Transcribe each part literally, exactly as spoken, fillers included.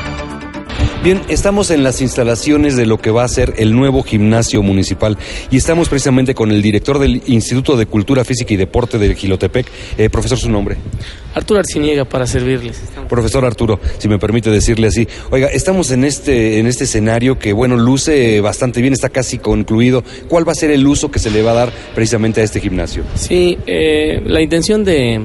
Bien, estamos en las instalaciones de lo que va a ser el nuevo gimnasio municipal y estamos precisamente con el director del Instituto de Cultura Física y Deporte de Jilotepec. Eh, profesor, ¿su nombre? Arturo Arciniega, para servirles. Estamos... Profesor Arturo, si me permite decirle así, oiga, estamos en este, en este escenario que, bueno, luce bastante bien, está casi concluido. ¿Cuál va a ser el uso que se le va a dar precisamente a este gimnasio? Sí, eh, la intención de,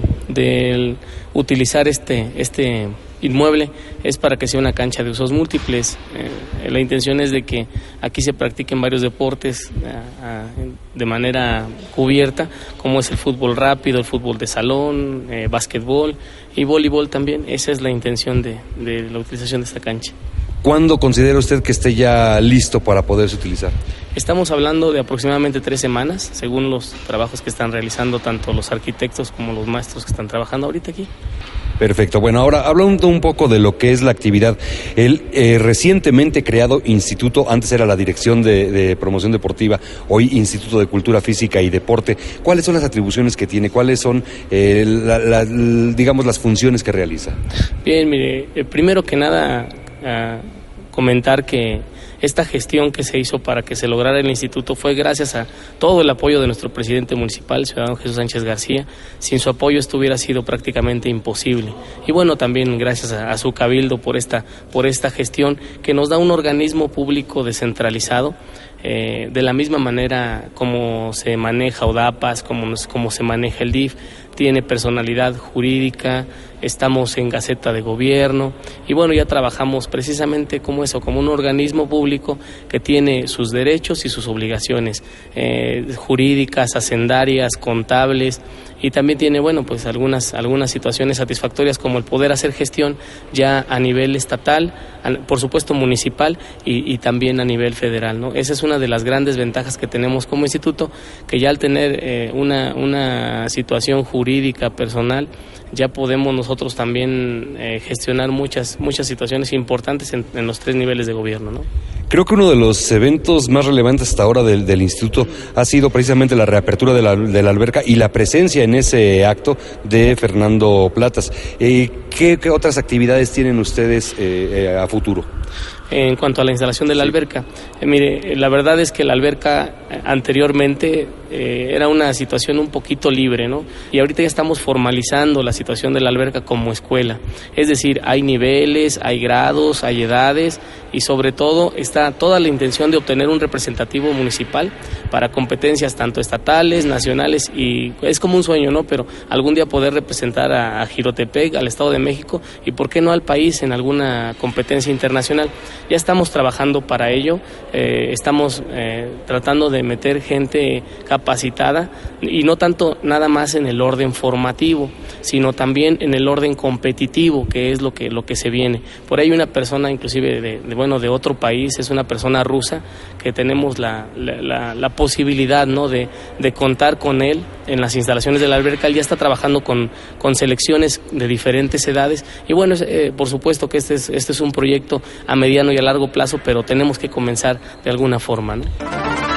de utilizar este, este inmueble es para que sea una cancha de usos múltiples. Eh, la intención es de que aquí se practiquen varios deportes a, a, de manera cubierta, como es el fútbol rápido, el fútbol de salón, eh, básquetbol y voleibol también. Esa es la intención de, de la utilización de esta cancha. ¿Cuándo considera usted que esté ya listo para poderse utilizar? Estamos hablando de aproximadamente tres semanas, según los trabajos que están realizando tanto los arquitectos como los maestros que están trabajando ahorita aquí. Perfecto. Bueno, ahora hablando un poco de lo que es la actividad, el eh, recientemente creado instituto, antes era la Dirección de, de Promoción Deportiva, hoy Instituto de Cultura Física y Deporte. ¿Cuáles son las atribuciones que tiene? ¿Cuáles son, eh, la, la, digamos, las funciones que realiza? Bien, mire, eh, primero que nada, uh, comentar que esta gestión que se hizo para que se lograra el instituto fue gracias a todo el apoyo de nuestro presidente municipal, ciudadano Jesús Sánchez García. Sin su apoyo esto hubiera sido prácticamente imposible. Y bueno, también gracias a, a su cabildo por esta, por esta gestión que nos da un organismo público descentralizado. Eh, de la misma manera como se maneja ODAPAS, como, nos, como se maneja el D I F, tiene personalidad jurídica, estamos en Gaceta de Gobierno y bueno, ya trabajamos precisamente como eso, como un organismo público que tiene sus derechos y sus obligaciones eh, jurídicas, hacendarias, contables, y también tiene, bueno, pues algunas, algunas situaciones satisfactorias como el poder hacer gestión ya a nivel estatal, por supuesto municipal y, y también a nivel federal, ¿no? Esa es una de las grandes ventajas que tenemos como instituto, que ya al tener eh, una, una situación jurídica personal, ya podemos nosotros también eh, gestionar muchas, muchas situaciones importantes en, en los tres niveles de gobierno, ¿no? Creo que uno de los eventos más relevantes hasta ahora del, del instituto ha sido precisamente la reapertura de la, de la alberca y la presencia en ese acto de Fernando Platas. Eh, ¿qué, ¿Qué otras actividades tienen ustedes eh, eh, a futuro? En cuanto a la instalación de la alberca, eh, mire, la verdad es que la alberca anteriormente eh, era una situación un poquito libre, ¿no? Y ahorita ya estamos formalizando la situación de la alberca como escuela. Es decir, hay niveles, hay grados, hay edades y sobre todo está toda la intención de obtener un representativo municipal para competencias tanto estatales, nacionales, y es como un sueño, ¿no? Pero algún día poder representar a, a Jilotepec, al Estado de México y por qué no al país en alguna competencia internacional. Ya estamos trabajando para ello, eh, estamos eh, tratando de meter gente capacitada y no tanto nada más en el orden formativo, sino también en el orden competitivo, que es lo que lo que se viene. Por ahí una persona inclusive de, de bueno de otro país, es una persona rusa que tenemos la, la, la, la posibilidad, ¿no? de, de contar con él en las instalaciones de la alberca. Él ya está trabajando con, con selecciones de diferentes edades y bueno, eh, por supuesto que este es, este es un proyecto a mediano y a largo plazo, pero tenemos que comenzar de alguna forma, ¿no?